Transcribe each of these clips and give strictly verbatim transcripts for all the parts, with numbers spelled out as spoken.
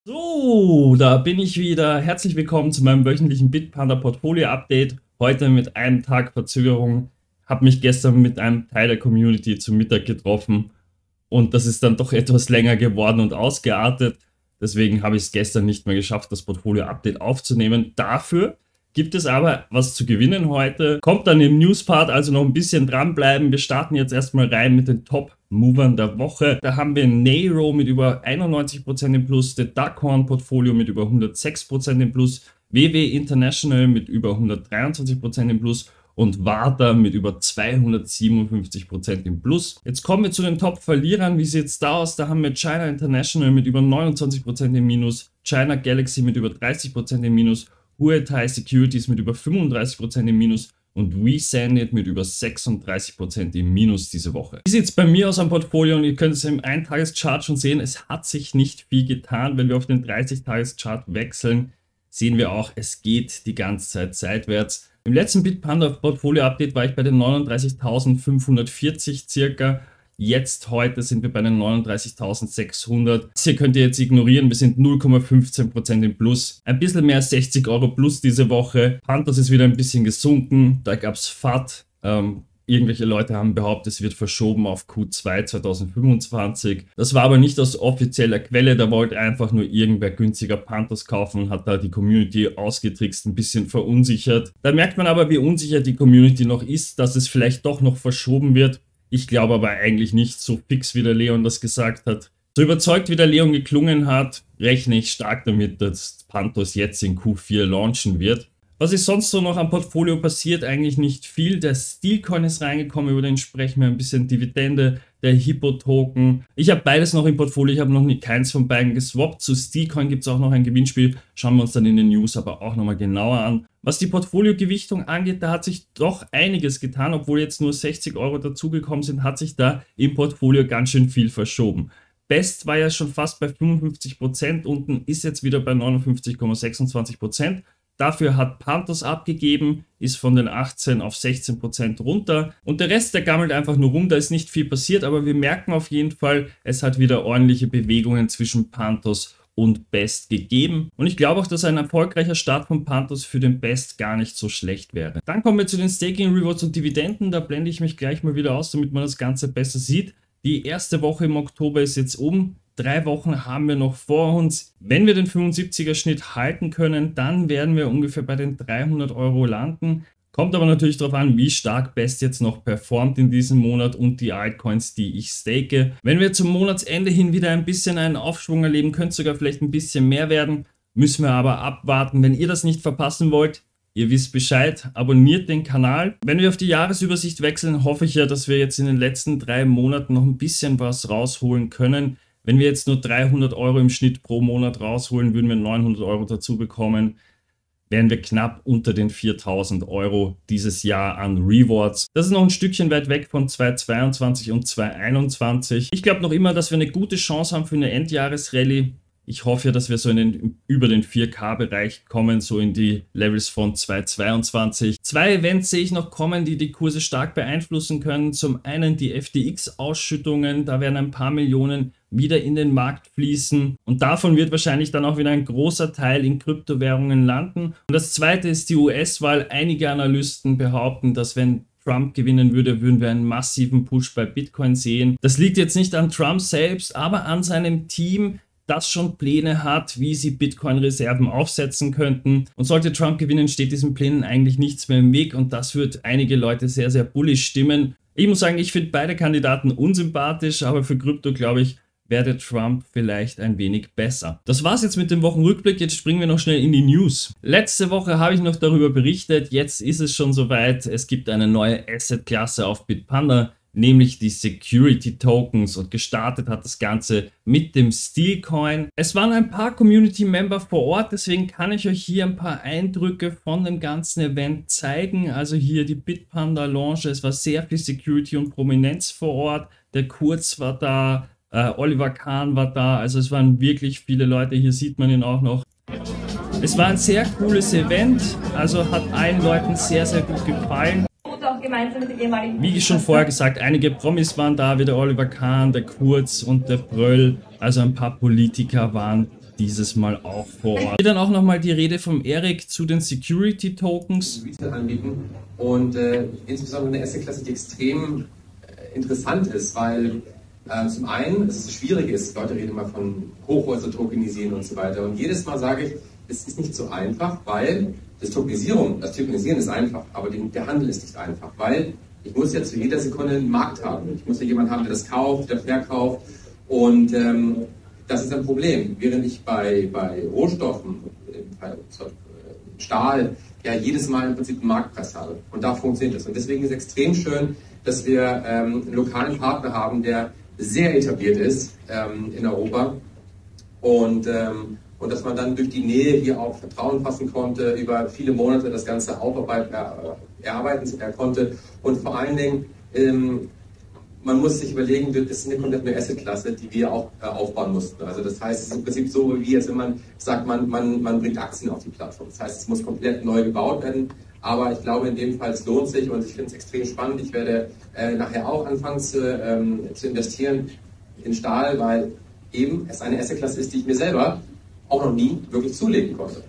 So, da bin ich wieder. Herzlich willkommen zu meinem wöchentlichen Bitpanda Portfolio Update. Heute mit einem Tag Verzögerung. Habe mich gestern mit einem Teil der Community zum Mittag getroffen und das ist dann doch etwas länger geworden und ausgeartet. Deswegen habe ich es gestern nicht mehr geschafft, das Portfolio Update aufzunehmen. Dafür gibt es aber was zu gewinnen heute. Kommt dann im News-Part, also noch ein bisschen dranbleiben. Wir starten jetzt erstmal rein mit den Top-Movern der Woche. Da haben wir Nero mit über einundneunzig Prozent im Plus, der Duckhorn-Portfolio mit über hundertsechs Prozent im Plus, W W International mit über hundertdreiundzwanzig Prozent im Plus und Warta mit über zweihundertsiebenundfünfzig Prozent im Plus. Jetzt kommen wir zu den Top-Verlierern. Wie sieht es da aus? Da haben wir China International mit über neunundzwanzig Prozent im Minus, China Galaxy mit über dreißig Prozent im Minus, Huatai Securities mit über fünfunddreißig Prozent im Minus und WeSandit mit über sechsunddreißig Prozent im Minus diese Woche. Wie sieht es bei mir aus am Portfolio? Und ihr könnt es im Eintageschart schon sehen, es hat sich nicht viel getan. Wenn wir auf den dreißig-Tages-Chart wechseln, sehen wir auch, es geht die ganze Zeit seitwärts. Im letzten Bitpanda Portfolio Update war ich bei den neununddreißigtausendfünfhundertvierzig circa. Jetzt, heute sind wir bei den neununddreißigtausendsechshundert. Das hier könnt ihr jetzt ignorieren, wir sind null Komma fünfzehn Prozent im Plus. Ein bisschen mehr als sechzig Euro plus diese Woche. Panthers ist wieder ein bisschen gesunken, da gab es F A T. Ähm, irgendwelche Leute haben behauptet, es wird verschoben auf Q zwei zweitausendfünfundzwanzig. Das war aber nicht aus offizieller Quelle, da wollte einfach nur irgendwer günstiger Panthers kaufen und hat da die Community ausgetrickst, ein bisschen verunsichert. Da merkt man aber, wie unsicher die Community noch ist, dass es vielleicht doch noch verschoben wird. Ich glaube aber eigentlich nicht so fix, wie der Leon das gesagt hat. So überzeugt, wie der Leon geklungen hat, rechne ich stark damit, dass Panthers jetzt in Q vier launchen wird. Was ist sonst so noch am Portfolio passiert? Eigentlich nicht viel. Der Steelcoin ist reingekommen, über den sprechen wir ein bisschen. Dividende, der Hippo-Token. Ich habe beides noch im Portfolio, ich habe noch nicht keins von beiden geswappt. Zu Steelcoin gibt es auch noch ein Gewinnspiel. Schauen wir uns dann in den News aber auch nochmal genauer an. Was die Portfoliogewichtung angeht, da hat sich doch einiges getan. Obwohl jetzt nur sechzig Euro dazugekommen sind, hat sich da im Portfolio ganz schön viel verschoben. Best war ja schon fast bei fünfundfünfzig Prozent, unten ist jetzt wieder bei neunundfünfzig Komma sechsundzwanzig Prozent. Dafür hat Panthers abgegeben, ist von den achtzehn auf sechzehn Prozent runter. Und der Rest, der gammelt einfach nur rum, da ist nicht viel passiert, aber wir merken auf jeden Fall, es hat wieder ordentliche Bewegungen zwischen Panthers und Best gegeben. Und ich glaube auch, dass ein erfolgreicher Start von Panthers für den Best gar nicht so schlecht wäre. Dann kommen wir zu den Staking Rewards und Dividenden. Da blende ich mich gleich mal wieder aus, damit man das Ganze besser sieht. Die erste Woche im Oktober ist jetzt um. Drei Wochen haben wir noch vor uns. Wenn wir den fünfundsiebziger Schnitt halten können, dann werden wir ungefähr bei den dreihundert Euro landen. Kommt aber natürlich darauf an, wie stark Best jetzt noch performt in diesem Monat und die Altcoins, die ich stake. Wenn wir zum Monatsende hin wieder ein bisschen einen Aufschwung erleben, könnte es sogar vielleicht ein bisschen mehr werden. Müssen wir aber abwarten. Wenn ihr das nicht verpassen wollt, ihr wisst Bescheid, abonniert den Kanal. Wenn wir auf die Jahresübersicht wechseln, hoffe ich ja, dass wir jetzt in den letzten drei Monaten noch ein bisschen was rausholen können. Wenn wir jetzt nur dreihundert Euro im Schnitt pro Monat rausholen, würden wir neunhundert Euro dazu bekommen, wären wir knapp unter den viertausend Euro dieses Jahr an Rewards. Das ist noch ein Stückchen weit weg von zweitausendzweiundzwanzig und zweitausendeinundzwanzig. Ich glaube noch immer, dass wir eine gute Chance haben für eine Endjahresrallye. Ich hoffe ja, dass wir so in den, über den vier K-Bereich kommen, so in die Levels von zweitausendzweiundzwanzig. Zwei Events sehe ich noch kommen, die die Kurse stark beeinflussen können. Zum einen die F T X-Ausschüttungen, da werden ein paar Millionen wieder in den Markt fließen und davon wird wahrscheinlich dann auch wieder ein großer Teil in Kryptowährungen landen. Und das zweite ist die U S-Wahl. Einige Analysten behaupten, dass wenn Trump gewinnen würde, würden wir einen massiven Push bei Bitcoin sehen. Das liegt jetzt nicht an Trump selbst, aber an seinem Team, das schon Pläne hat, wie sie Bitcoin-Reserven aufsetzen könnten. Und sollte Trump gewinnen, steht diesen Plänen eigentlich nichts mehr im Weg und das wird einige Leute sehr, sehr bullish stimmen. Ich muss sagen, ich finde beide Kandidaten unsympathisch, aber für Krypto, glaube ich, wäre Trump vielleicht ein wenig besser. Das war's jetzt mit dem Wochenrückblick, jetzt springen wir noch schnell in die News. Letzte Woche habe ich noch darüber berichtet, jetzt ist es schon soweit, es gibt eine neue Asset-Klasse auf Bitpanda, nämlich die Security Tokens und gestartet hat das Ganze mit dem Steelcoin. Es waren ein paar Community-Member vor Ort, deswegen kann ich euch hier ein paar Eindrücke von dem ganzen Event zeigen. Also hier die Bitpanda Launch, es war sehr viel Security und Prominenz vor Ort, der Kurz war da, äh, Oliver Kahn war da, also es waren wirklich viele Leute, hier sieht man ihn auch noch. Es war ein sehr cooles Event, also hat allen Leuten sehr, sehr gut gefallen. Wie schon vorher gesagt, einige Promis waren da, wie der Oliver Kahn, der Kurz und der Bröll. Also ein paar Politiker waren dieses Mal auch vor Ort. Hier dann auch nochmal die Rede vom Erik zu den Security Tokens. Anbieten und äh, insbesondere eine Asset-Klasse, die extrem äh, interessant ist, weil äh, zum einen es schwierig ist, Leute reden immer von Hochhäuser tokenisieren und so weiter, und jedes Mal sage ich, es ist nicht so einfach, weil das Tokenisierung, das Tokenisieren ist einfach, aber die, der Handel ist nicht einfach, weil ich muss ja zu jeder Sekunde einen Markt haben. Ich muss ja jemanden haben, der das kauft, der verkauft, und ähm, das ist ein Problem. Während ich bei, bei Rohstoffen, bei Stahl, ja jedes Mal im Prinzip einen Marktpreis habe. Und da funktioniert das. Und deswegen ist es extrem schön, dass wir ähm, einen lokalen Partner haben, der sehr etabliert ist ähm, in Europa. Und, ähm, und dass man dann durch die Nähe hier auch Vertrauen fassen konnte, über viele Monate das Ganze aufarbeiten, äh, erarbeiten äh, konnte. Und vor allen Dingen, ähm, man muss sich überlegen, das ist eine komplett neue Asset-Klasse, die wir auch äh, aufbauen mussten. Also das heißt, es ist im Prinzip so, wie jetzt, wenn man sagt, man, man, man bringt Aktien auf die Plattform. Das heißt, es muss komplett neu gebaut werden. Aber ich glaube, in dem Fall, es lohnt sich, und ich finde es extrem spannend. Ich werde äh, nachher auch anfangen zu, ähm, zu investieren in Stahl, weil eben es eine Asset-Klasse ist, die ich mir selber auch noch nie wirklich zulegen konnte.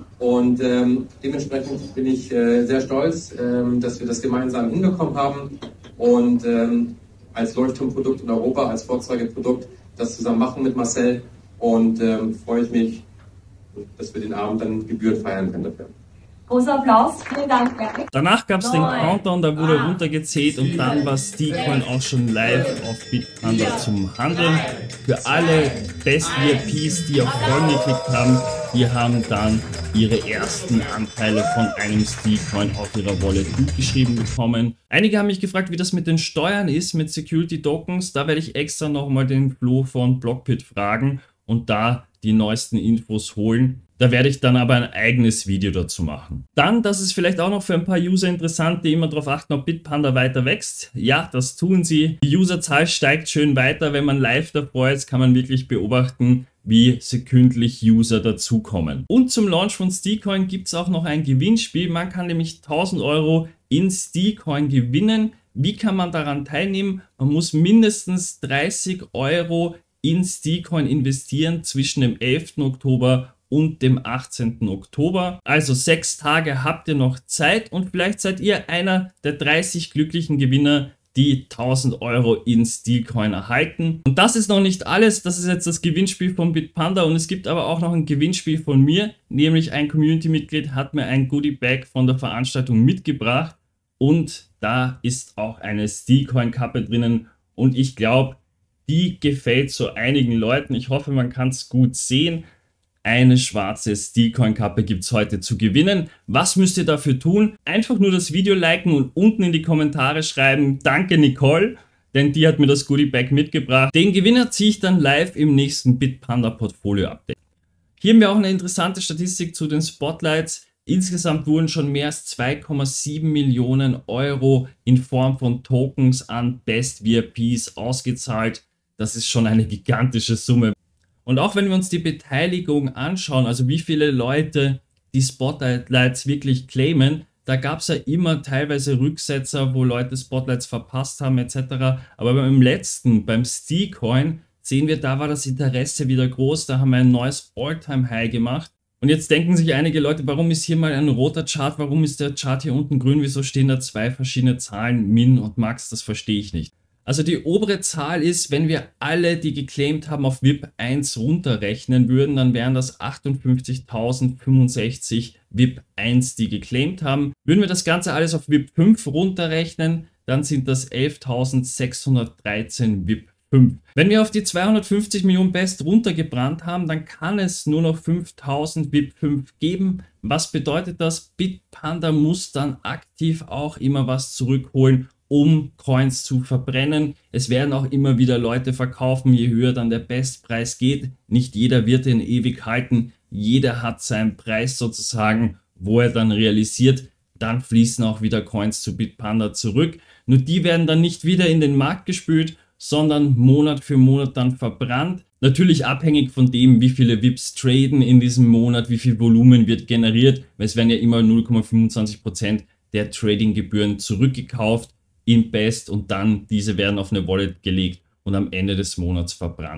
Und ähm, dementsprechend bin ich äh, sehr stolz, ähm, dass wir das gemeinsam hinbekommen haben. Und ähm, als Leuchtturmprodukt in Europa, als Vorzeigeprodukt, das zusammen machen mit Marcel, und ähm, freue ich mich, dass wir den Abend dann gebührend feiern können dafür. Großer Applaus, vielen Dank, Erik. Danach gab es den Countdown, da wurde runtergezählt, und dann war Steacoin auch schon live auf Bitpanda zum Handeln. Für alle Best V I Ps, die auf Folgen geklickt haben, die haben dann ihre ersten Anteile von einem Steacoin auf ihrer Wallet gutgeschrieben bekommen. Einige haben mich gefragt, wie das mit den Steuern ist, mit Security Tokens. Da werde ich extra nochmal den Flo von Blockbit fragen und da die neuesten Infos holen. Da werde ich dann aber ein eigenes Video dazu machen. Dann, das ist vielleicht auch noch für ein paar User interessant, die immer darauf achten, ob Bitpanda weiter wächst. Ja, das tun sie. Die Userzahl steigt schön weiter. Wenn man live davor ist, kann man wirklich beobachten, wie sekündlich User dazukommen. Und zum Launch von Steacoin gibt es auch noch ein Gewinnspiel. Man kann nämlich tausend Euro in Steacoin gewinnen. Wie kann man daran teilnehmen? Man muss mindestens dreißig Euro in Steacoin investieren zwischen dem elften Oktober und dem achtzehnten Oktober. Also sechs Tage habt ihr noch Zeit, und vielleicht seid ihr einer der dreißig glücklichen Gewinner, die tausend Euro in Steacoin erhalten. Und das ist noch nicht alles. Das ist jetzt das Gewinnspiel von Bitpanda, und es gibt aber auch noch ein Gewinnspiel von mir, nämlich ein Community-Mitglied hat mir ein Goodie-Bag von der Veranstaltung mitgebracht, und da ist auch eine Steacoin-Kappe drinnen, und ich glaube, die gefällt so einigen Leuten. Ich hoffe, man kann es gut sehen. Eine schwarze Steacoin-Kappe gibt es heute zu gewinnen. Was müsst ihr dafür tun? Einfach nur das Video liken und unten in die Kommentare schreiben, danke Nicole, denn die hat mir das Goodie-Bag mitgebracht. Den Gewinner ziehe ich dann live im nächsten Bitpanda Portfolio-Update. Hier haben wir auch eine interessante Statistik zu den Spotlights. Insgesamt wurden schon mehr als zwei Komma sieben Millionen Euro in Form von Tokens an Best V I Ps ausgezahlt. Das ist schon eine gigantische Summe. Und auch wenn wir uns die Beteiligung anschauen, also wie viele Leute die Spotlights wirklich claimen, da gab es ja immer teilweise Rücksetzer, wo Leute Spotlights verpasst haben et cetera. Aber beim letzten, beim Steacoin, sehen wir, da war das Interesse wieder groß, da haben wir ein neues All-Time-High gemacht. Und jetzt denken sich einige Leute, warum ist hier mal ein roter Chart, warum ist der Chart hier unten grün, wieso stehen da zwei verschiedene Zahlen, Min und Max, das verstehe ich nicht. Also die obere Zahl ist, wenn wir alle, die geclaimt haben, auf V I P eins runterrechnen würden, dann wären das achtundfünfzigtausendfünfundsechzig V I P eins, die geclaimt haben. Würden wir das Ganze alles auf V I P fünf runterrechnen, dann sind das elftausendsechshundertdreizehn V I P fünf. Wenn wir auf die zweihundertfünfzig Millionen Best runtergebrannt haben, dann kann es nur noch fünftausend V I P fünf geben. Was bedeutet das? Bitpanda muss dann aktiv auch immer was zurückholen, um Coins zu verbrennen. Es werden auch immer wieder Leute verkaufen, je höher dann der Bestpreis geht. Nicht jeder wird den ewig halten. Jeder hat seinen Preis sozusagen, wo er dann realisiert. Dann fließen auch wieder Coins zu Bitpanda zurück. Nur die werden dann nicht wieder in den Markt gespült, sondern Monat für Monat dann verbrannt. Natürlich abhängig von dem, wie viele V I Ps traden in diesem Monat, wie viel Volumen wird generiert, weil es werden ja immer null Komma fünfundzwanzig Prozent der Tradinggebühren zurückgekauft in Best, und dann diese werden auf eine Wallet gelegt und am Ende des Monats verbrannt.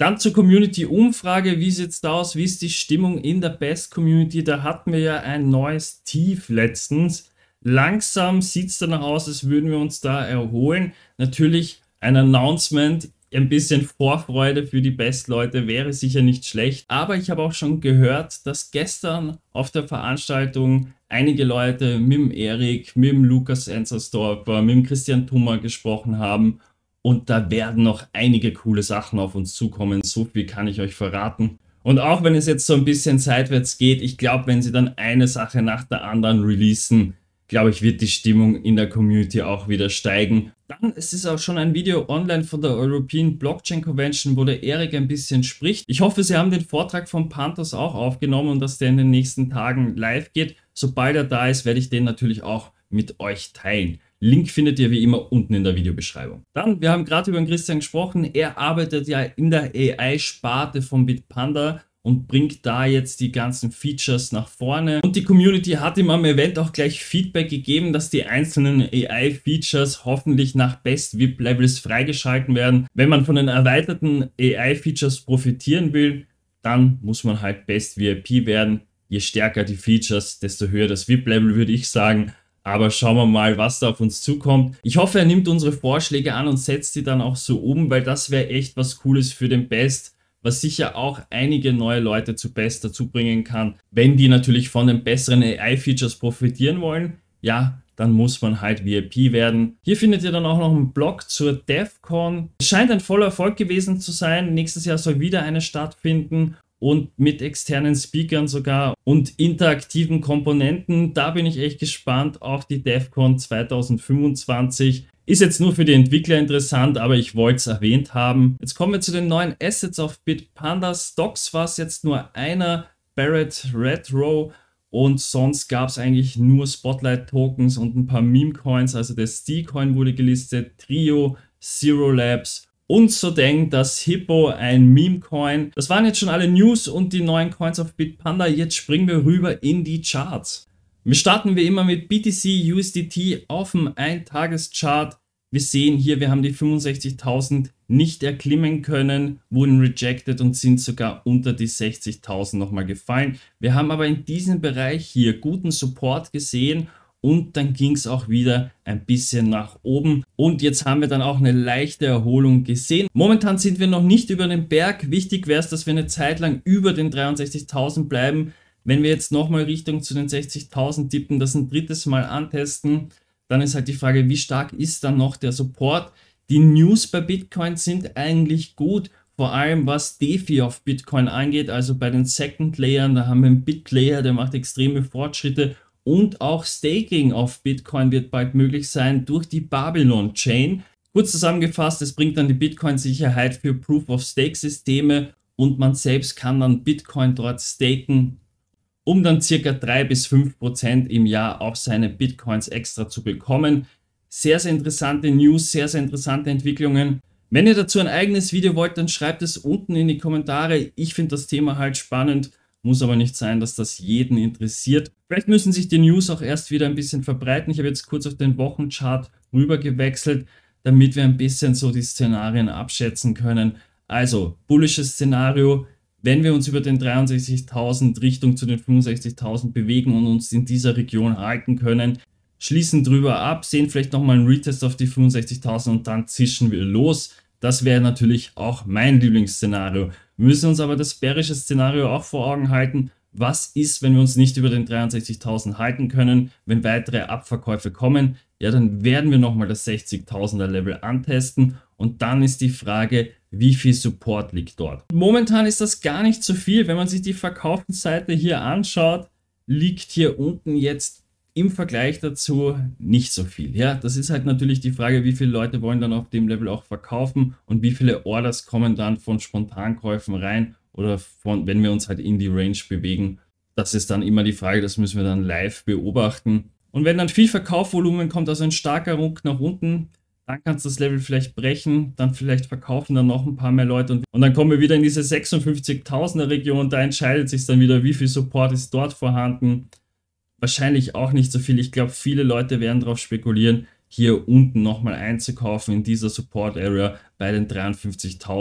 Dann zur Community-Umfrage. Wie sieht es da aus? Wie ist die Stimmung in der Best-Community? Da hatten wir ja ein neues Tief letztens. Langsam sieht es danach aus, als würden wir uns da erholen. Natürlich ein Announcement, ein bisschen Vorfreude für die Best-Leute wäre sicher nicht schlecht. Aber ich habe auch schon gehört, dass gestern auf der Veranstaltung einige Leute mit dem Erik, mit dem Lukas Enzersdorfer, mit dem Christian Thummer gesprochen haben. Und da werden noch einige coole Sachen auf uns zukommen. So viel kann ich euch verraten. Und auch wenn es jetzt so ein bisschen seitwärts geht, ich glaube, wenn sie dann eine Sache nach der anderen releasen, glaube ich, wird die Stimmung in der Community auch wieder steigen. Dann, es ist auch schon ein Video online von der European Blockchain Convention, wo der Erik ein bisschen spricht. Ich hoffe, Sie haben den Vortrag von Panthers auch aufgenommen und dass der in den nächsten Tagen live geht. Sobald er da ist, werde ich den natürlich auch mit euch teilen. Link findet ihr wie immer unten in der Videobeschreibung. Dann, wir haben gerade über den Christian gesprochen. Er arbeitet ja in der A I-Sparte von Bitpanda und bringt da jetzt die ganzen Features nach vorne. Und die Community hat ihm am Event auch gleich Feedback gegeben, dass die einzelnen A I-Features hoffentlich nach Best V I P-Levels freigeschalten werden. Wenn man von den erweiterten A I-Features profitieren will, dann muss man halt Best V I P werden. Je stärker die Features, desto höher das V I P-Level, würde ich sagen. Aber schauen wir mal, was da auf uns zukommt. Ich hoffe, er nimmt unsere Vorschläge an und setzt die dann auch so um, weil das wäre echt was Cooles für den Best, was sicher auch einige neue Leute zu Best dazu bringen kann. Wenn die natürlich von den besseren A I-Features profitieren wollen, ja, dann muss man halt V I P werden. Hier findet ihr dann auch noch einen Blog zur DevCon. Es scheint ein voller Erfolg gewesen zu sein. Nächstes Jahr soll wieder eine stattfinden. Und mit externen Speakern sogar und interaktiven Komponenten. Da bin ich echt gespannt. Auch die DevCon zwanzig fünfundzwanzig ist jetzt nur für die Entwickler interessant, aber ich wollte es erwähnt haben. Jetzt kommen wir zu den neuen Assets auf Bitpanda. Stocks war es jetzt nur einer, Barrett Retro, und sonst gab es eigentlich nur Spotlight-Tokens und ein paar Meme-Coins. Also der Stecoin wurde gelistet, Trio, Zero Labs und so denkt das Hippo, ein Meme-Coin. Das waren jetzt schon alle News und die neuen Coins auf Bitpanda. Jetzt springen wir rüber in die Charts. Wir starten wie immer mit B T C U S D T auf dem ein-Tages-Chart. Wir sehen hier, wir haben die fünfundsechzigtausend nicht erklimmen können, wurden rejected und sind sogar unter die sechzigtausend nochmal gefallen. Wir haben aber in diesem Bereich hier guten Support gesehen. Und dann ging es auch wieder ein bisschen nach oben. Und jetzt haben wir dann auch eine leichte Erholung gesehen. Momentan sind wir noch nicht über den Berg. Wichtig wäre es, dass wir eine Zeit lang über den dreiundsechzigtausend bleiben. Wenn wir jetzt nochmal Richtung zu den sechzigtausend tippen, das ein drittes Mal antesten, dann ist halt die Frage, wie stark ist dann noch der Support? Die News bei Bitcoin sind eigentlich gut. Vor allem was DeFi auf Bitcoin angeht, also bei den Second Layern, da haben wir einen Bitlayer, der macht extreme Fortschritte. Und auch Staking auf Bitcoin wird bald möglich sein durch die Babylon Chain. Kurz zusammengefasst, es bringt dann die Bitcoin-Sicherheit für Proof-of-Stake-Systeme und man selbst kann dann Bitcoin dort staken, um dann circa drei bis fünf Prozent im Jahr auf seine Bitcoins extra zu bekommen. Sehr, sehr interessante News, sehr, sehr interessante Entwicklungen. Wenn ihr dazu ein eigenes Video wollt, dann schreibt es unten in die Kommentare. Ich finde das Thema halt spannend. Muss aber nicht sein, dass das jeden interessiert. Vielleicht müssen sich die News auch erst wieder ein bisschen verbreiten. Ich habe jetzt kurz auf den Wochenchart rüber gewechselt, damit wir ein bisschen so die Szenarien abschätzen können. Also, bullisches Szenario, wenn wir uns über den dreiundsechzigtausend Richtung zu den fünfundsechzigtausend bewegen und uns in dieser Region halten können, schließen drüber ab, sehen vielleicht nochmal einen Retest auf die fünfundsechzigtausend und dann zischen wir los. Das wäre natürlich auch mein Lieblingsszenario. Wir müssen uns aber das bärische Szenario auch vor Augen halten. Was ist, wenn wir uns nicht über den dreiundsechzigtausend halten können, wenn weitere Abverkäufe kommen? Ja, dann werden wir nochmal das sechzigtausender Level antesten und dann ist die Frage, wie viel Support liegt dort. Momentan ist das gar nicht so viel. Wenn man sich die Verkaufsseite hier anschaut, liegt hier unten jetzt im Vergleich dazu nicht so viel. Ja, das ist halt natürlich die Frage, wie viele Leute wollen dann auf dem Level auch verkaufen und wie viele Orders kommen dann von Spontankäufen rein oder von, wenn wir uns halt in die Range bewegen. Das ist dann immer die Frage, das müssen wir dann live beobachten. Und wenn dann viel Verkaufsvolumen kommt, also ein starker Ruck nach unten, dann kannst du das Level vielleicht brechen, dann vielleicht verkaufen dann noch ein paar mehr Leute und, und dann kommen wir wieder in diese sechsundfünfzigtausender Region, da entscheidet sich dann wieder, wie viel Support ist dort vorhanden. Wahrscheinlich auch nicht so viel. Ich glaube, viele Leute werden darauf spekulieren, hier unten nochmal einzukaufen in dieser Support Area bei den dreiundfünfzigtausend.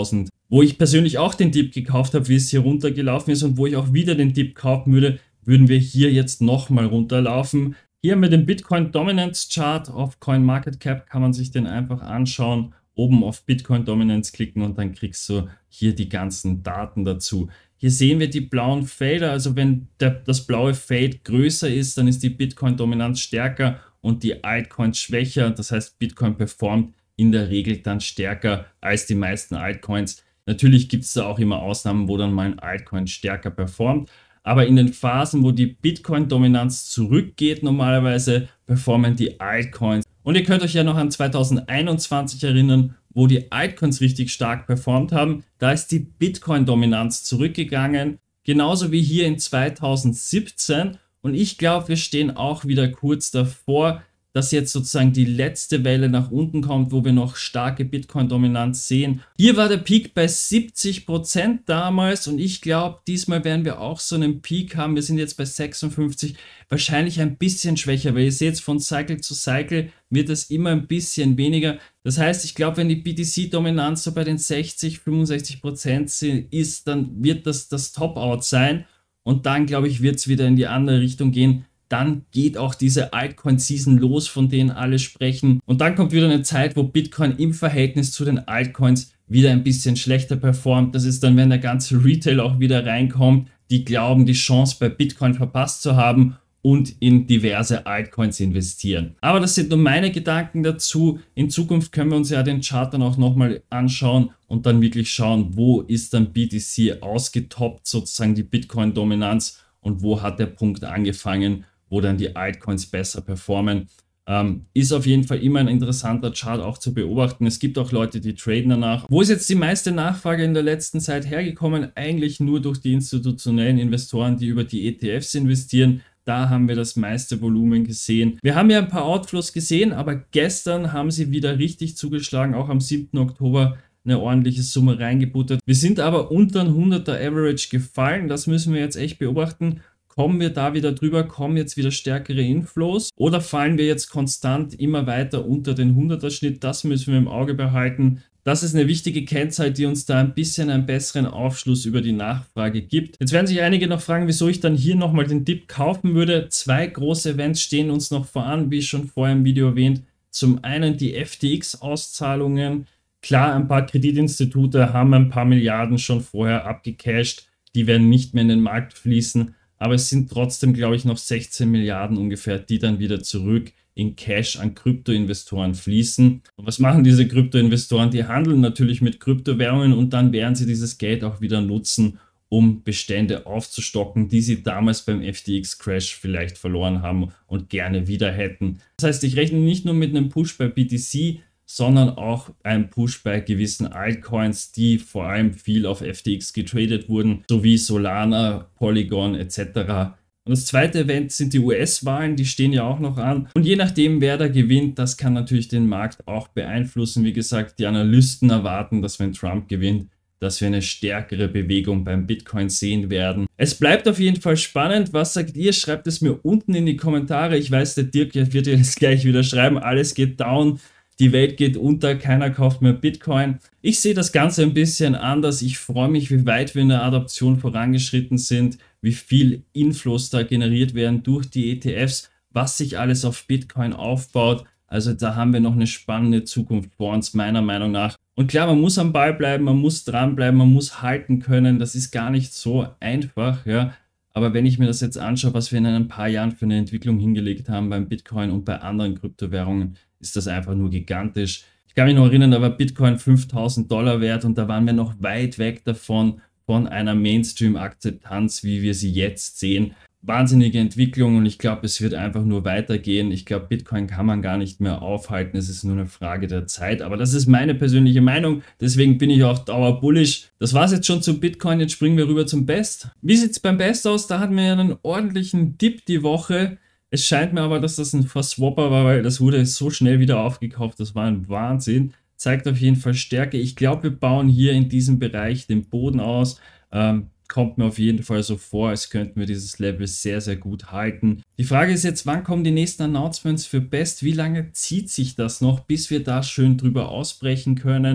Wo ich persönlich auch den Dip gekauft habe, wie es hier runtergelaufen ist und wo ich auch wieder den Dip kaufen würde, würden wir hier jetzt nochmal runterlaufen. Hier mit dem Bitcoin Dominance Chart auf CoinMarketCap kann man sich den einfach anschauen. Oben auf Bitcoin Dominance klicken und dann kriegst du hier die ganzen Daten dazu. Hier sehen wir die blauen Fader, also wenn der, das blaue Fade größer ist, dann ist die Bitcoin Dominanz stärker und die Altcoins schwächer. Das heißt, Bitcoin performt in der Regel dann stärker als die meisten Altcoins. Natürlich gibt es da auch immer Ausnahmen, wo dann mal ein Altcoin stärker performt. Aber in den Phasen, wo die Bitcoin-Dominanz zurückgeht, normalerweise performen die Altcoins. Und ihr könnt euch ja noch an zweitausendeinundzwanzig erinnern, wo die Altcoins richtig stark performt haben. Da ist die Bitcoin-Dominanz zurückgegangen, genauso wie hier in zweitausendsiebzehn. Und ich glaube, wir stehen auch wieder kurz davor, dass jetzt sozusagen die letzte Welle nach unten kommt, wo wir noch starke Bitcoin-Dominanz sehen. Hier war der Peak bei siebzig Prozent damals und ich glaube, diesmal werden wir auch so einen Peak haben. Wir sind jetzt bei sechsundfünfzig, wahrscheinlich ein bisschen schwächer, weil ihr seht, von Cycle zu Cycle wird es immer ein bisschen weniger. Das heißt, ich glaube, wenn die B T C-Dominanz so bei den sechzig, fünfundsechzig Prozent ist, dann wird das das Top-Out sein und dann, glaube ich, wird es wieder in die andere Richtung gehen. Dann geht auch diese Altcoin-Season los, von denen alle sprechen. Und dann kommt wieder eine Zeit, wo Bitcoin im Verhältnis zu den Altcoins wieder ein bisschen schlechter performt. Das ist dann, wenn der ganze Retail auch wieder reinkommt, die glauben, die Chance bei Bitcoin verpasst zu haben und in diverse Altcoins investieren. Aber das sind nur meine Gedanken dazu. In Zukunft können wir uns ja den Chart dann auch nochmal anschauen und dann wirklich schauen, wo ist dann B T C ausgetoppt, sozusagen die Bitcoin-Dominanz und wo hat der Punkt angefangen, wo dann die Altcoins besser performen. Ähm, ist auf jeden Fall immer ein interessanter Chart auch zu beobachten. Es gibt auch Leute, die traden danach. Wo ist jetzt die meiste Nachfrage in der letzten Zeit hergekommen? Eigentlich nur durch die institutionellen Investoren, die über die E T Fs investieren. Da haben wir das meiste Volumen gesehen. Wir haben ja ein paar Outflows gesehen, aber gestern haben sie wieder richtig zugeschlagen, auch am siebten Oktober eine ordentliche Summe reingebuttert. Wir sind aber unter ein hunderter Average gefallen. Das müssen wir jetzt echt beobachten. Kommen wir da wieder drüber, kommen jetzt wieder stärkere Inflows oder fallen wir jetzt konstant immer weiter unter den hunderter Schnitt? Das müssen wir im Auge behalten. Das ist eine wichtige Kennzahl, die uns da ein bisschen einen besseren Aufschluss über die Nachfrage gibt. Jetzt werden sich einige noch fragen, wieso ich dann hier nochmal den Dip kaufen würde. Zwei große Events stehen uns noch voran, wie schon vorher im Video erwähnt. Zum einen die F T X-Auszahlungen. Klar, ein paar Kreditinstitute haben ein paar Milliarden schon vorher abgecasht. Die werden nicht mehr in den Markt fließen. Aber es sind trotzdem, glaube ich, noch sechzehn Milliarden ungefähr, die dann wieder zurück in Cash an Kryptoinvestoren fließen. Und was machen diese Kryptoinvestoren? Die handeln natürlich mit Kryptowährungen und dann werden sie dieses Geld auch wieder nutzen, um Bestände aufzustocken, die sie damals beim F T X-Crash vielleicht verloren haben und gerne wieder hätten. Das heißt, ich rechne nicht nur mit einem Push bei B T C, sondern auch ein Push bei gewissen Altcoins, die vor allem viel auf F T X getradet wurden, sowie Solana, Polygon et cetera. Und das zweite Event sind die U S-Wahlen, die stehen ja auch noch an. Und je nachdem, wer da gewinnt, das kann natürlich den Markt auch beeinflussen. Wie gesagt, die Analysten erwarten, dass wenn Trump gewinnt, dass wir eine stärkere Bewegung beim Bitcoin sehen werden. Es bleibt auf jeden Fall spannend. Was sagt ihr? Schreibt es mir unten in die Kommentare. Ich weiß, der Dirk wird jetzt gleich wieder schreiben, alles geht down. Die Welt geht unter, keiner kauft mehr Bitcoin. Ich sehe das Ganze ein bisschen anders. Ich freue mich, wie weit wir in der Adoption vorangeschritten sind, wie viel Inflows da generiert werden durch die E T Fs, was sich alles auf Bitcoin aufbaut. Also da haben wir noch eine spannende Zukunft vor uns, meiner Meinung nach. Und klar, man muss am Ball bleiben, man muss dranbleiben, man muss halten können. Das ist gar nicht so einfach, ja. Aber wenn ich mir das jetzt anschaue, was wir in ein paar Jahren für eine Entwicklung hingelegt haben beim Bitcoin und bei anderen Kryptowährungen, ist das einfach nur gigantisch. Ich kann mich noch erinnern, da war Bitcoin fünftausend Dollar wert und da waren wir noch weit weg davon, von einer Mainstream-Akzeptanz, wie wir sie jetzt sehen. Wahnsinnige Entwicklung und ich glaube, es wird einfach nur weitergehen. Ich glaube, Bitcoin kann man gar nicht mehr aufhalten. Es ist nur eine Frage der Zeit. Aber das ist meine persönliche Meinung. Deswegen bin ich auch dauerbullish. Das war es jetzt schon zum Bitcoin. Jetzt springen wir rüber zum Best. Wie sieht es beim Best aus? Da hatten wir ja einen ordentlichen Dip die Woche. Es scheint mir aber, dass das ein Verswapper war, weil das wurde so schnell wieder aufgekauft. Das war ein Wahnsinn. Zeigt auf jeden Fall Stärke. Ich glaube, wir bauen hier in diesem Bereich den Boden aus. Ähm, kommt mir auf jeden Fall so vor, als könnten wir dieses Level sehr, sehr gut halten. Die Frage ist jetzt, wann kommen die nächsten Announcements für Best? Wie lange zieht sich das noch, bis wir da schön drüber ausbrechen können?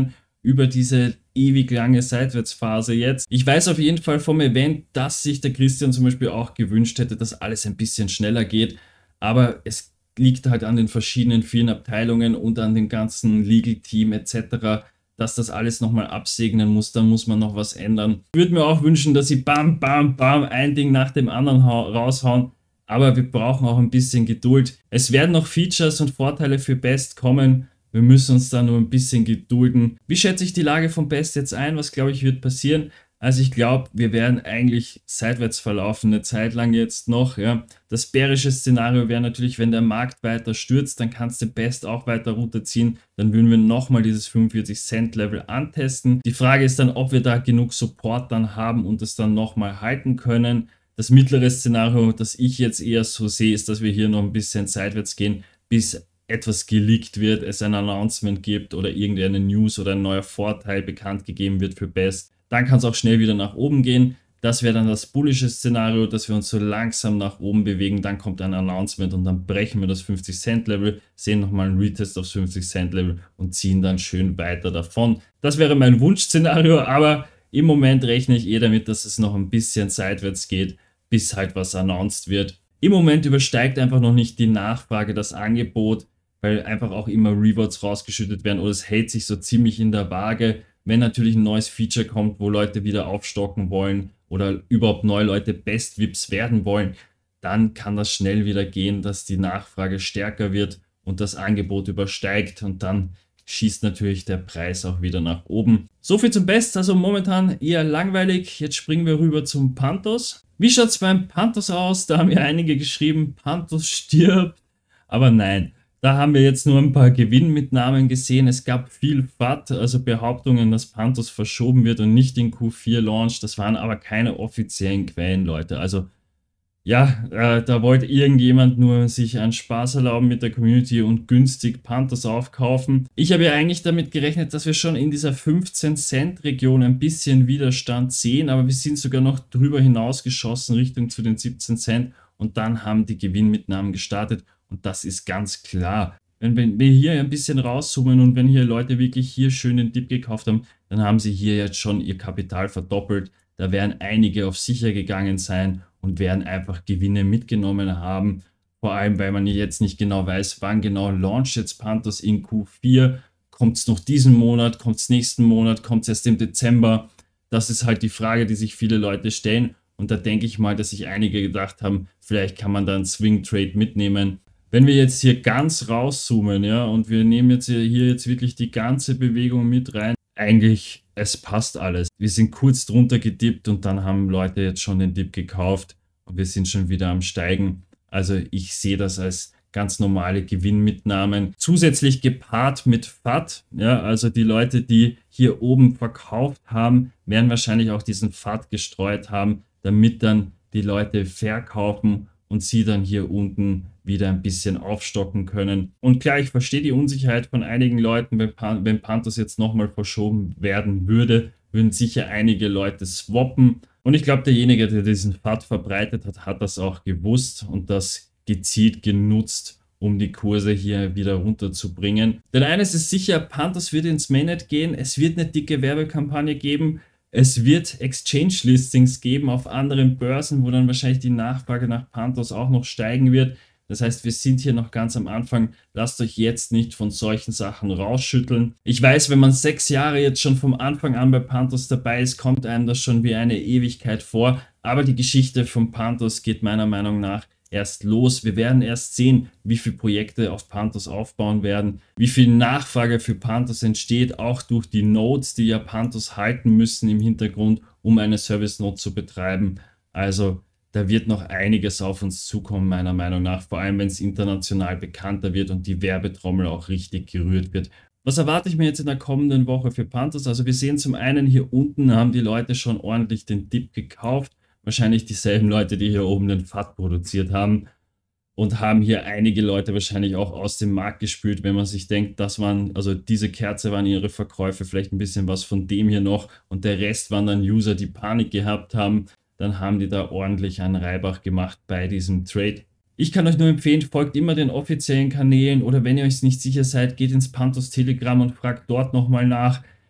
über diese ewig lange Seitwärtsphase jetzt. Ich weiß auf jeden Fall vom Event, dass sich der Christian zum Beispiel auch gewünscht hätte, dass alles ein bisschen schneller geht, aber es liegt halt an den verschiedenen vielen Abteilungen und an dem ganzen Legal-Team et cetera, dass das alles nochmal absegnen muss, dann muss man noch was ändern. Ich würde mir auch wünschen, dass sie bam, bam, bam, ein Ding nach dem anderen raushauen, aber wir brauchen auch ein bisschen Geduld. Es werden noch Features und Vorteile für Best kommen, wir müssen uns da nur ein bisschen gedulden. Wie schätze ich die Lage von Best jetzt ein? Was glaube ich wird passieren? Also ich glaube, wir werden eigentlich seitwärts verlaufen, eine Zeit lang jetzt noch. Ja. Das bärische Szenario wäre natürlich, wenn der Markt weiter stürzt, dann kannst du Best auch weiter runterziehen. Dann würden wir nochmal dieses fünfundvierzig Cent Level antesten. Die Frage ist dann, ob wir da genug Support dann haben und es dann nochmal halten können. Das mittlere Szenario, das ich jetzt eher so sehe, ist, dass wir hier noch ein bisschen seitwärts gehen, bis etwas geleakt wird, es ein Announcement gibt oder irgendeine News oder ein neuer Vorteil bekannt gegeben wird für Best. Dann kann es auch schnell wieder nach oben gehen. Das wäre dann das bullische Szenario, dass wir uns so langsam nach oben bewegen. Dann kommt ein Announcement und dann brechen wir das fünfzig Cent Level, sehen nochmal einen Retest aufs fünfzig Cent Level und ziehen dann schön weiter davon. Das wäre mein Wunschszenario, aber im Moment rechne ich eher damit, dass es noch ein bisschen seitwärts geht, bis halt was announced wird. Im Moment übersteigt einfach noch nicht die Nachfrage das Angebot, weil einfach auch immer Rewards rausgeschüttet werden oder es hält sich so ziemlich in der Waage. Wenn natürlich ein neues Feature kommt, wo Leute wieder aufstocken wollen oder überhaupt neue Leute Best V I Ps werden wollen, dann kann das schnell wieder gehen, dass die Nachfrage stärker wird und das Angebot übersteigt und dann schießt natürlich der Preis auch wieder nach oben. So viel zum Best, also momentan eher langweilig. Jetzt springen wir rüber zum Panthos. Wie schaut es beim Panthos aus? Da haben ja einige geschrieben, Panthos stirbt, aber nein. Da haben wir jetzt nur ein paar Gewinnmitnahmen gesehen. Es gab viel F A T, also Behauptungen, dass Panthos verschoben wird und nicht in Q vier launcht. Das waren aber keine offiziellen Quellen, Leute. Also ja, äh, da wollte irgendjemand nur sich einen Spaß erlauben mit der Community und günstig Panthos aufkaufen. Ich habe ja eigentlich damit gerechnet, dass wir schon in dieser fünfzehn Cent Region ein bisschen Widerstand sehen, aber wir sind sogar noch drüber hinaus geschossen Richtung zu den siebzehn Cent und dann haben die Gewinnmitnahmen gestartet. Und das ist ganz klar. Wenn, wenn wir hier ein bisschen rauszoomen und wenn hier Leute wirklich hier schön den Dip gekauft haben, dann haben sie hier jetzt schon ihr Kapital verdoppelt. Da werden einige auf sicher gegangen sein und werden einfach Gewinne mitgenommen haben. Vor allem, weil man jetzt nicht genau weiß, wann genau launcht jetzt Panthos in Q vier. Kommt es noch diesen Monat, kommt es nächsten Monat, kommt es erst im Dezember? Das ist halt die Frage, die sich viele Leute stellen. Und da denke ich mal, dass sich einige gedacht haben, vielleicht kann man da einen Swing Trade mitnehmen. Wenn wir jetzt hier ganz rauszoomen, ja, und wir nehmen jetzt hier, hier jetzt wirklich die ganze Bewegung mit rein, eigentlich, es passt alles. Wir sind kurz drunter gedippt und dann haben Leute jetzt schon den Dip gekauft und wir sind schon wieder am Steigen. Also ich sehe das als ganz normale Gewinnmitnahmen. Zusätzlich gepaart mit F A T, ja, also die Leute, die hier oben verkauft haben, werden wahrscheinlich auch diesen F A T gestreut haben, damit dann die Leute verkaufen und sie dann hier unten wieder ein bisschen aufstocken können. Und klar, ich verstehe die Unsicherheit von einigen Leuten, wenn, Pan wenn Panthos jetzt nochmal verschoben werden würde, würden sicher einige Leute swappen. Und ich glaube, derjenige, der diesen F A T verbreitet hat, hat das auch gewusst und das gezielt genutzt, um die Kurse hier wieder runterzubringen. Denn eines ist sicher, Panthos wird ins Mainnet gehen, es wird eine dicke Werbekampagne geben, es wird Exchange-Listings geben auf anderen Börsen, wo dann wahrscheinlich die Nachfrage nach Panthos auch noch steigen wird. Das heißt, wir sind hier noch ganz am Anfang. Lasst euch jetzt nicht von solchen Sachen rausschütteln. Ich weiß, wenn man sechs Jahre jetzt schon vom Anfang an bei Panthos dabei ist, kommt einem das schon wie eine Ewigkeit vor. Aber die Geschichte von Panthos geht meiner Meinung nach erst los. Wir werden erst sehen, wie viele Projekte auf Panthos aufbauen werden, wie viel Nachfrage für Panthos entsteht, auch durch die Nodes, die ja Panthos halten müssen im Hintergrund, um eine Service Node zu betreiben. Also da wird noch einiges auf uns zukommen, meiner Meinung nach, vor allem wenn es international bekannter wird und die Werbetrommel auch richtig gerührt wird. Was erwarte ich mir jetzt in der kommenden Woche für Panthos? Also wir sehen zum einen hier unten haben die Leute schon ordentlich den Dip gekauft. Wahrscheinlich dieselben Leute, die hier oben den F A T produziert haben und haben hier einige Leute wahrscheinlich auch aus dem Markt gespült, wenn man sich denkt, das waren, also diese Kerze waren ihre Verkäufe, vielleicht ein bisschen was von dem hier noch und der Rest waren dann User, die Panik gehabt haben, dann haben die da ordentlich einen Reibach gemacht bei diesem Trade. Ich kann euch nur empfehlen, folgt immer den offiziellen Kanälen oder wenn ihr euch nicht sicher seid, geht ins Panthos Telegram und fragt dort nochmal nach.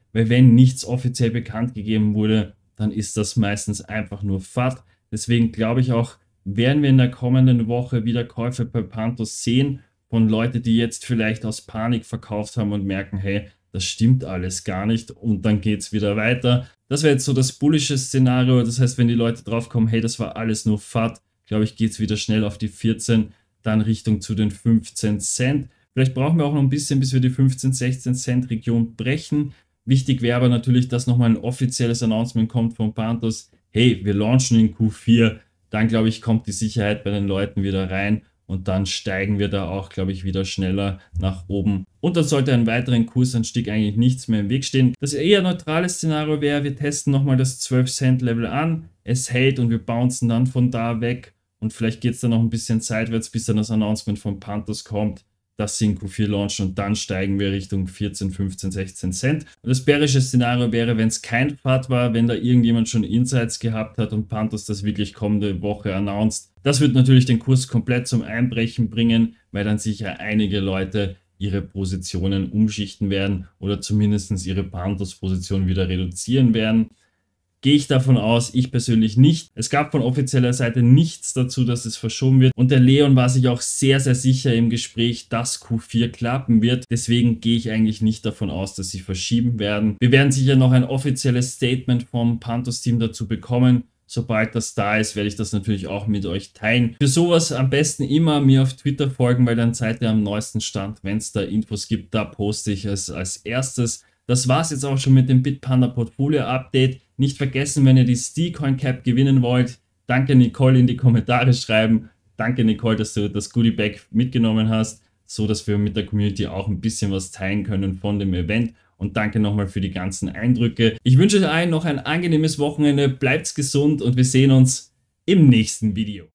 weil wenn nichts offiziell bekannt gegeben wurde, dann ist das meistens einfach nur F A T. Deswegen glaube ich auch, werden wir in der kommenden Woche wieder Käufe bei Pantos sehen von Leuten, die jetzt vielleicht aus Panik verkauft haben und merken, hey, das stimmt alles gar nicht und dann geht es wieder weiter. Das wäre jetzt so das bullische Szenario. Das heißt, wenn die Leute drauf kommen, hey, das war alles nur F A T, glaube ich, geht es wieder schnell auf die vierzehn, dann Richtung zu den fünfzehn Cent. Vielleicht brauchen wir auch noch ein bisschen, bis wir die fünfzehn, sechzehn Cent Region brechen. Wichtig wäre aber natürlich, dass nochmal ein offizielles Announcement kommt von Pantos. Hey, wir launchen in Q vier. Dann, glaube ich, kommt die Sicherheit bei den Leuten wieder rein und dann steigen wir da auch, glaube ich, wieder schneller nach oben. Und dann sollte ein weiteren Kursanstieg eigentlich nichts mehr im Weg stehen. Das eher neutrale Szenario wäre, wir testen nochmal das zwölf Cent Level an, es hält und wir bouncen dann von da weg und vielleicht geht es dann noch ein bisschen seitwärts, bis dann das Announcement von Pantos kommt, dass sie in Q vier launchen und dann steigen wir Richtung vierzehn, fünfzehn, sechzehn Cent. Und das bärische Szenario wäre, wenn es kein F A T war, wenn da irgendjemand schon Insights gehabt hat und Pantos das wirklich kommende Woche announced. Das wird natürlich den Kurs komplett zum Einbrechen bringen, weil dann sicher einige Leute ihre Positionen umschichten werden oder zumindest ihre Pantos-Position wieder reduzieren werden. Gehe ich davon aus, ich persönlich nicht. Es gab von offizieller Seite nichts dazu, dass es verschoben wird. Und der Leon war sich auch sehr, sehr sicher im Gespräch, dass Q vier klappen wird. Deswegen gehe ich eigentlich nicht davon aus, dass sie verschieben werden. Wir werden sicher noch ein offizielles Statement vom Pantos-Team dazu bekommen. Sobald das da ist, werde ich das natürlich auch mit euch teilen. Für sowas am besten immer mir auf Twitter folgen, weil dann seid ihr am neuesten Stand. Wenn es da Infos gibt, da poste ich es als erstes. Das war es jetzt auch schon mit dem Bitpanda Portfolio Update. Nicht vergessen, wenn ihr die Stecoin Cap gewinnen wollt, danke Nicole in die Kommentare schreiben. Danke Nicole, dass du das Goodie Bag mitgenommen hast, so dass wir mit der Community auch ein bisschen was teilen können von dem Event. Und danke nochmal für die ganzen Eindrücke. Ich wünsche euch allen noch ein angenehmes Wochenende, bleibt gesund und wir sehen uns im nächsten Video.